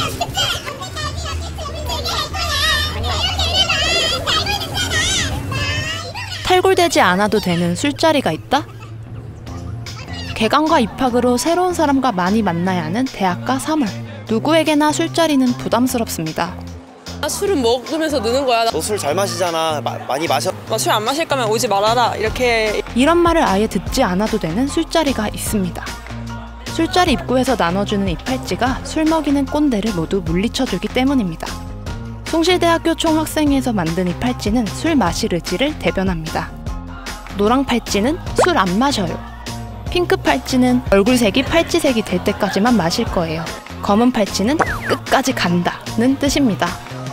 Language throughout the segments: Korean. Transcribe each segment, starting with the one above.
탈골되지 않아도 되는 술자리가 있다? 개강과 입학으로 새로운 사람과 많이 만나야 하는 대학가 3월. 누구에게나 술자리는 부담스럽습니다. 술은 먹으면서 느는 거야. 너 술 잘 마시잖아. 많이 마셔. 너 술 안 마실 거면 오지 말아라. 이렇게. 이런 말을 아예 듣지 않아도 되는 술자리가 있습니다. 술자리 입구에서 나눠주는 이 팔찌가 술 먹이는 꼰대를 모두 물리쳐주기 때문입니다. 숭실대학교 총학생회에서 만든 이 팔찌는 술 마실 의지를 대변합니다. 노랑 팔찌는 술 안 마셔요. 핑크 팔찌는 얼굴색이 팔찌색이 될 때까지만 마실 거예요. 검은 팔찌는 끝까지 간다는 뜻입니다.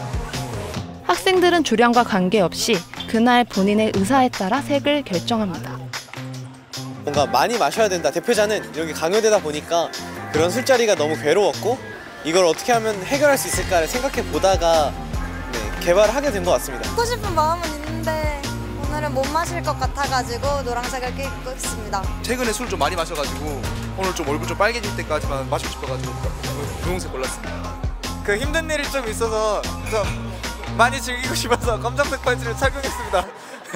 학생들은 주량과 관계없이 그날 본인의 의사에 따라 색을 결정합니다. 뭔가 많이 마셔야 된다. 대표자는 이렇게 강요되다 보니까 그런 술자리가 너무 괴로웠고 이걸 어떻게 하면 해결할 수 있을까를 생각해 보다가 개발을 하게 된 것 같습니다. 먹고 싶은 마음은 있는데 오늘은 못 마실 것 같아가지고 노란색을 끼고 있습니다. 최근에 술 좀 많이 마셔가지고 오늘 좀 얼굴 좀 빨개질 때까지만 마시고 싶어가지고 분홍색 골랐습니다. 그 힘든 일이 좀 있어서 좀 많이 즐기고 싶어서 검정색 팔찌를 착용했습니다.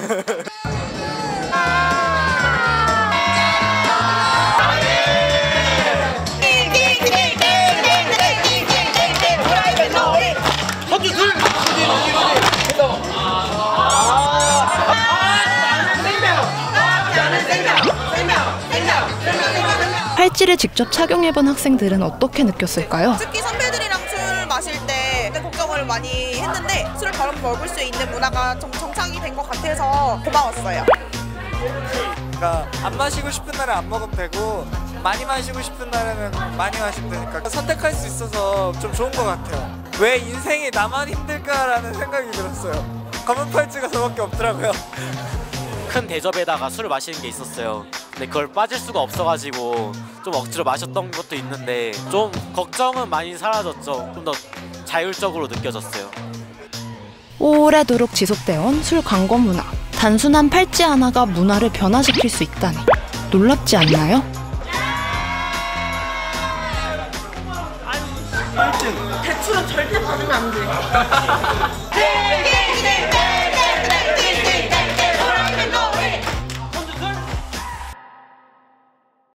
팔찌를 직접 착용해본 학생들은 어떻게 느꼈을까요? 특히 선배들이랑 술 마실 때 걱정을 많이 했는데 술을 바로 먹을 수 있는 문화가 정착이 된 것 같아서 고마웠어요. 그러니까 안 마시고 싶은 날은 안 먹으면 되고 많이 마시고 싶은 날에는 많이 마시면 되니까 선택할 수 있어서 좀 좋은 것 같아요. 왜 인생이 나만 힘들까라는 생각이 들었어요. 검은 팔찌가 저밖에 없더라고요. 큰 대접에다가 술을 마시는 게 있었어요. 근데 그걸 빠질 수가 없어가지고 좀 억지로 마셨던 것도 있는데 좀 걱정은 많이 사라졌죠. 좀 더 자율적으로 느껴졌어요. 오래도록 지속되어 온 술 광고 문화. 단순한 팔찌 하나가 문화를 변화시킬 수 있다니 놀랍지 않나요? 대출은 절대 받으면 안 돼.